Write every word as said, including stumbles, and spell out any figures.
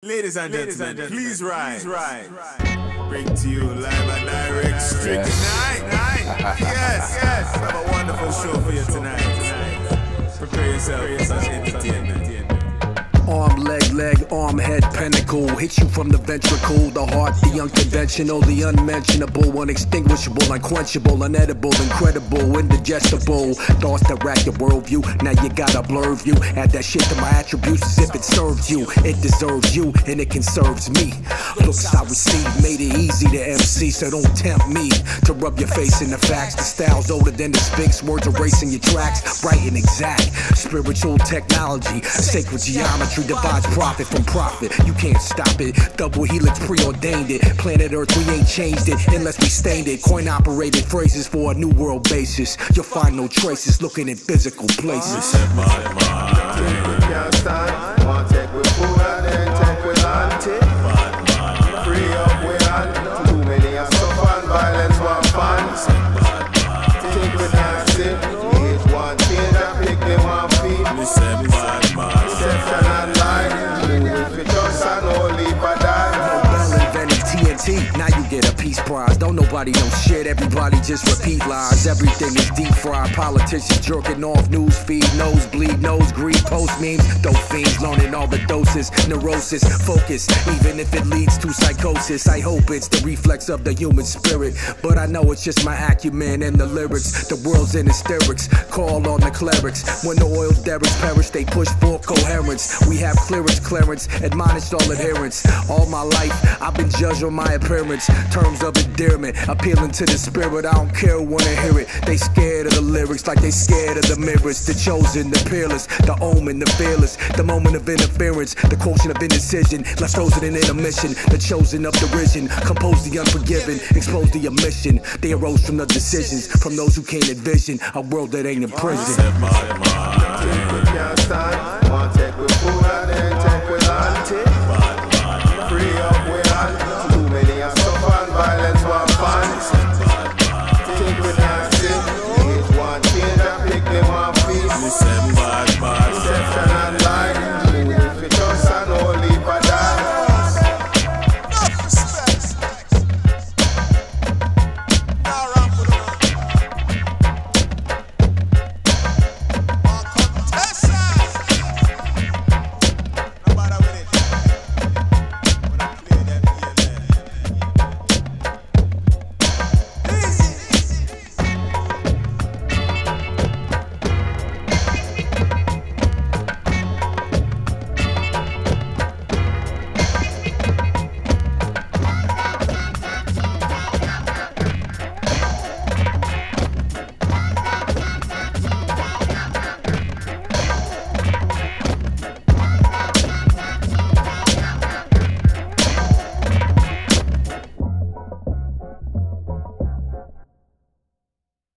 Ladies and Ladies gentlemen, and please rise. Bring to you live and direct straight yes. tonight. Yes, yes. I have a wonderful show for you tonight. Prepare yourself for such entertainment. Arm, leg, leg, arm, head, pinnacle. Hit you from the ventricle, the heart, the unconventional, the unmentionable, unextinguishable, unquenchable, unedible, incredible, indigestible. Thoughts that rack your worldview, now you gotta blur view. Add that shit to my attributes as if it served you. It deserves you, and it conserves me. Looks I received made it easy to M C, so don't tempt me to rub your face in the facts. The style's older than the Sphinx, words erasing your tracks, bright and exact. Spiritual technology, sacred geometry divides profit from profit. You can't stop it. Double helix preordained it. Planet Earth, we ain't changed it unless we stained it. Coin operated phrases for a new world basis. You'll find no traces looking in physical places. Take with can't stand. Want take with food and then take with hand. Free up with hand. Too many are suffering violence, one fun. Take with Nancy. Each one change and pick them one feet. Deception and lie. If it just an only but die. Invented T N T, now you get a peace prize. Don't nobody know shit, everybody just repeat lies. Everything is deep fried, politicians jerking off news feed, nosebleed, nose greed, post memes, dope fiends learning all the doses, neurosis, focus, even if it leads to psychosis. I hope it's the reflex of the human spirit, but I know it's just my acumen and the lyrics. The world's in hysterics, call on the clerics. When the oil derricks perish, they push for coherence. We have clearance, clearance, admonished all adherents. All my life, I've been judged on my appearance, terms of endearment, appealing to the spirit. I don't care who wanna hear it. They scared of the lyrics like they scared of the mirrors. The chosen, the peerless, the omen, the fearless. The moment of interference, the quotient of indecision, left frozen in intermission. The chosen of derision, compose the unforgiven, expose the omission. They arose from the decisions, from those who can't envision a world that ain't in prison.